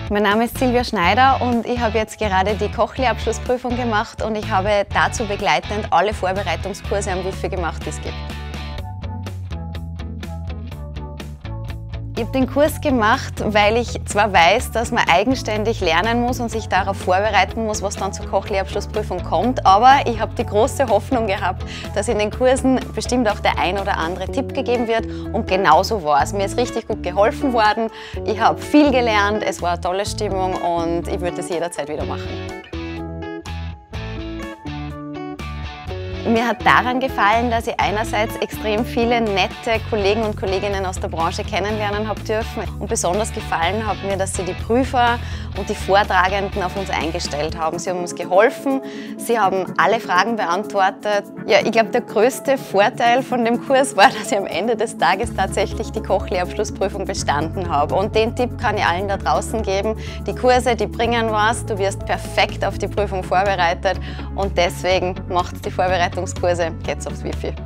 Mein Name ist Silvia Schneider und ich habe jetzt gerade die Kochlehrabschlussprüfung gemacht und ich habe dazu begleitend alle Vorbereitungskurse am Wifi gemacht, die es gibt. Ich habe den Kurs gemacht, weil ich zwar weiß, dass man eigenständig lernen muss und sich darauf vorbereiten muss, was dann zur Kochlehrabschlussprüfung kommt, aber ich habe die große Hoffnung gehabt, dass in den Kursen bestimmt auch der ein oder andere Tipp gegeben wird und genauso war es. Mir ist richtig gut geholfen worden, ich habe viel gelernt, es war eine tolle Stimmung und ich würde es jederzeit wieder machen. Mir hat daran gefallen, dass ich einerseits extrem viele nette Kollegen und Kolleginnen aus der Branche kennenlernen habe dürfen. Und besonders gefallen hat mir, dass sie die Prüfer und die Vortragenden auf uns eingestellt haben. Sie haben uns geholfen, sie haben alle Fragen beantwortet. Ja, ich glaube, der größte Vorteil von dem Kurs war, dass ich am Ende des Tages tatsächlich die Kochlehrabschlussprüfung bestanden habe. Und den Tipp kann ich allen da draußen geben. Die Kurse, die bringen was, du wirst perfekt auf die Prüfung vorbereitet und deswegen macht die Vorbereitungskurse, geht's aufs Wifi.